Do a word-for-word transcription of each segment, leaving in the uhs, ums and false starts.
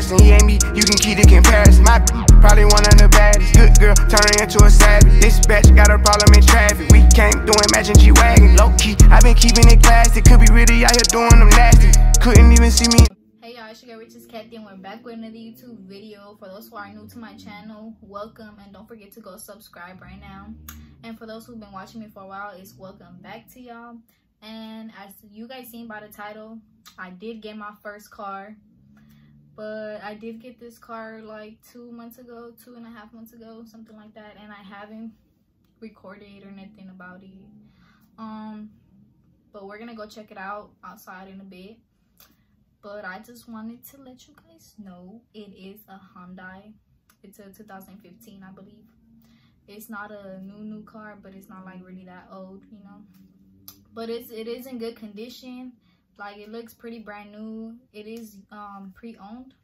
Harrison, he ain't me, you can keep the comparison. My probably one of the baddest. Good girl, turning into a savage. This bitch got a problem in traffic. We came through Imagine G-Wagon. Low key, I been keeping it classy. Could be really out here doing them nasty. Couldn't even see me. Hey y'all, it's your girl Rich's Kathy, and we're back with another YouTube video. For those who are new to my channel, welcome, and don't forget to go subscribe right now. And for those who've been watching me for a while, it's welcome back to y'all. And as you guys seen by the title, I did get my first car, but I did get this car like two months ago, two and a half months ago, something like that, and I haven't recorded or anything about it. Um, but we're gonna go check it out outside in a bit. But I just wanted to let you guys know it is a Hyundai. It's a two thousand fifteen, I believe. It's not a new new car, but it's not like really that old, you know. But it's it is in good condition. Like, it looks pretty brand new. It is um pre-owned,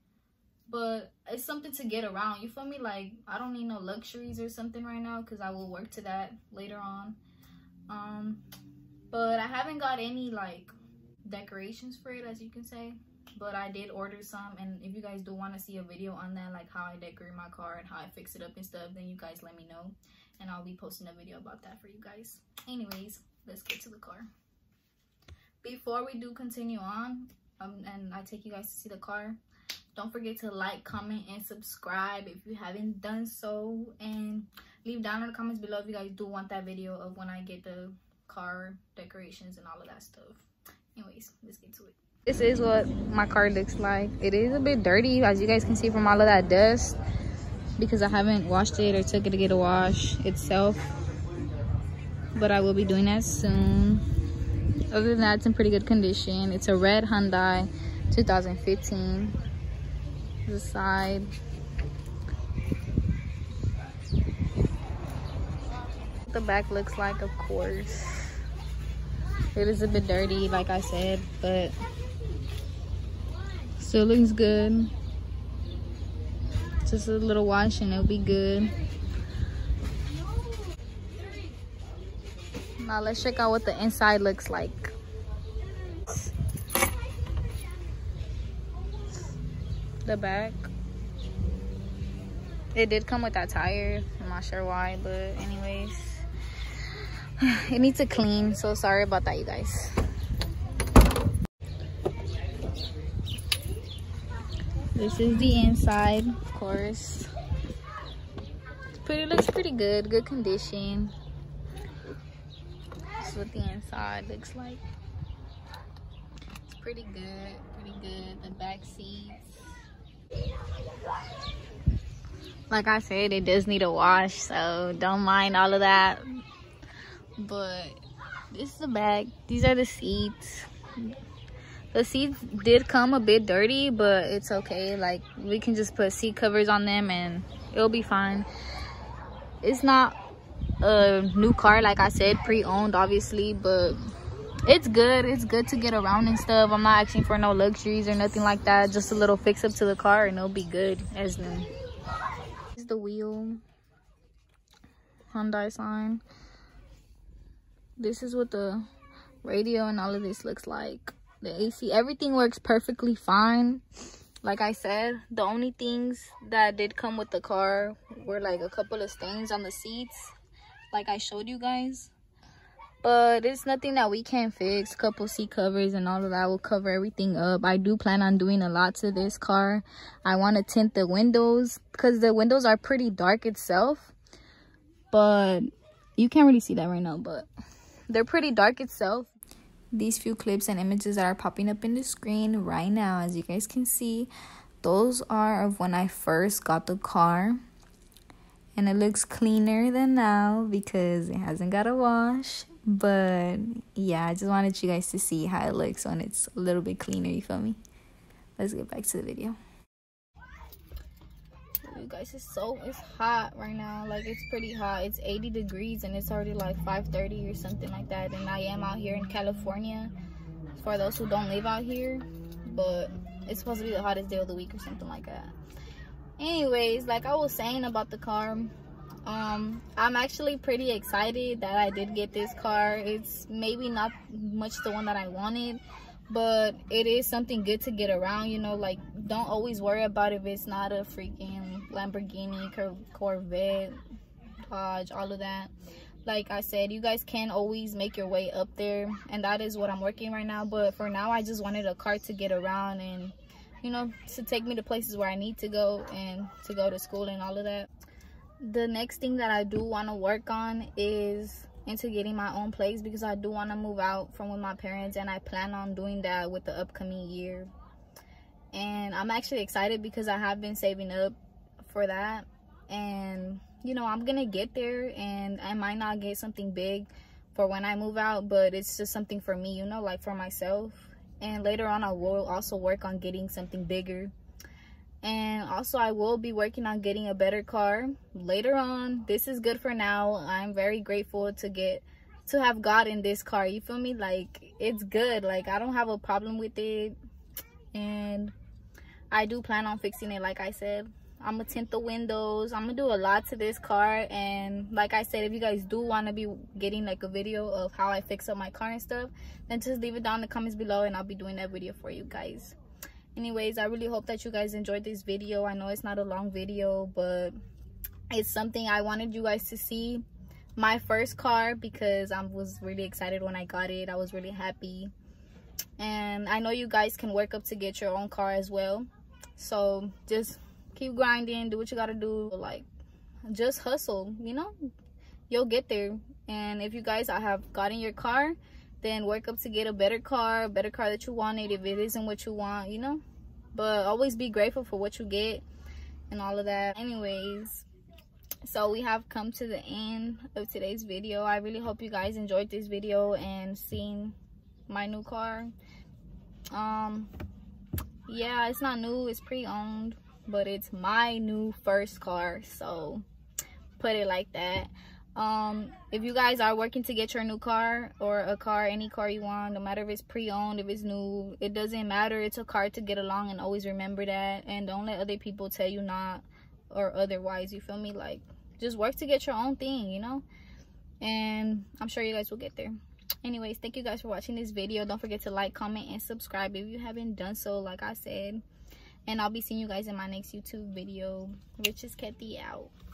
but it's something to get around, you feel me? Like, I don't need no luxuries or something right now, because I will work to that later on. Um but I haven't got any like decorations for it, as you can say, but I did order some. And if you guys do want to see a video on that, like how I decorate my car and how I fix it up and stuff, then you guys let me know, and I'll be posting a video about that for you guys. Anyways, let's get to the car. Before we do continue on, um, and I take you guys to see the car, don't forget to like, comment, and subscribe if you haven't done so, and leave down in the comments below if you guys do want that video of when I get the car decorations and all of that stuff. Anyways, let's get to it. This is what my car looks like. It is a bit dirty, as you guys can see, from all of that dust, because I haven't washed it or took it to get a wash itself, but I will be doing that soon. Other than that, it's in pretty good condition. It's a red Hyundai two thousand fifteen. The side, the back looks like, of course. It is a bit dirty, like I said, but still looks good. Just a little wash and it'll be good. Now let's check out what the inside looks like. The back. It did come with that tire. I'm not sure why, but anyways. It needs to clean, so sorry about that, you guys. This is the inside, of course. It's pretty, looks pretty good, good condition. This is what the inside looks like. It's pretty good, pretty good. The back seats, like I said, it does need a wash, so don't mind all of that. But this is the back. These are the seats. The seats did come a bit dirty, but it's okay. Like, we can just put seat covers on them and it'll be fine. It's not a new car, like I said, pre-owned obviously, but it's good. It's good to get around and stuff. I'm not asking for no luxuries or nothing like that. Just a little fix up to the car and it'll be good as new. This is the wheel. Hyundai sign. This is what the radio and all of this looks like. The A C, everything works perfectly fine. Like I said, the only things that did come with the car were like a couple of stains on the seats, like I showed you guys. But it's nothing that we can't fix. A couple seat covers and all of that will cover everything up. I do plan on doing a lot to this car. I want to tint the windows, because the windows are pretty dark itself. But you can't really see that right now, but they're pretty dark itself. These few clips and images that are popping up in the screen right now, as you guys can see, those are of when I first got the car. And it looks cleaner than now because it hasn't got a wash. But yeah, I just wanted you guys to see how it looks when it's a little bit cleaner, you feel me? Let's get back to the video. You guys, it's so it's hot right now. Like, it's pretty hot. It's eighty degrees and it's already like five thirty or something like that, and I am out here in California, for those who don't live out here, but it's supposed to be the hottest day of the week or something like that. Anyways, like I was saying about the car, um I'm actually pretty excited that I did get this car. It's maybe not much the one that I wanted, but it is something good to get around, you know. Like, don't always worry about if it's not a freaking Lamborghini, Cor Corvette, Dodge, all of that. Like I said, you guys can always make your way up there, and that is what I'm working right now. But for now, I just wanted a car to get around and, you know, to take me to places where I need to go and to go to school and all of that. The next thing that I do want to work on is into getting my own place, because I do want to move out from with my parents, and I plan on doing that with the upcoming year. And I'm actually excited because I have been saving up for that, and you know, I'm gonna get there, and I might not get something big for when I move out, but it's just something for me, you know, like for myself. And later on, I will also work on getting something bigger. And also, I will be working on getting a better car later on. This is good for now. I'm very grateful to get to have gotten this car, you feel me? Like, it's good. Like, I don't have a problem with it, and I do plan on fixing it. Like I said, I'm gonna tint the windows. I'm gonna do a lot to this car. And like I said, if you guys do want to be getting like a video of how I fix up my car and stuff, then just leave it down in the comments below, and I'll be doing that video for you guys. Anyways, I really hope that you guys enjoyed this video. I know it's not a long video, but it's something I wanted you guys to see. My first car, because I was really excited when I got it. I was really happy, and I know you guys can work up to get your own car as well. So just keep grinding, do what you gotta do. Like, just hustle, you know, you'll get there. And if you guys have gotten your car, then work up to get a better car, a better car that you wanted if it isn't what you want, you know. But always be grateful for what you get and all of that. Anyways, so we have come to the end of today's video. I really hope you guys enjoyed this video and seeing my new car. Um yeah, it's not new, it's pre-owned, but it's my new first car, so put it like that. Um if you guys are working to get your new car, or a car, any car you want, no matter if it's pre-owned, if it's new, it doesn't matter. It's a car to get along, and always remember that. And don't let other people tell you not or otherwise, you feel me? Like, just work to get your own thing, you know. And I'm sure you guys will get there. Anyways, thank you guys for watching this video. Don't forget to like, comment, and subscribe if you haven't done so, like I said. And I'll be seeing you guys in my next YouTube video. Richest Kathy out.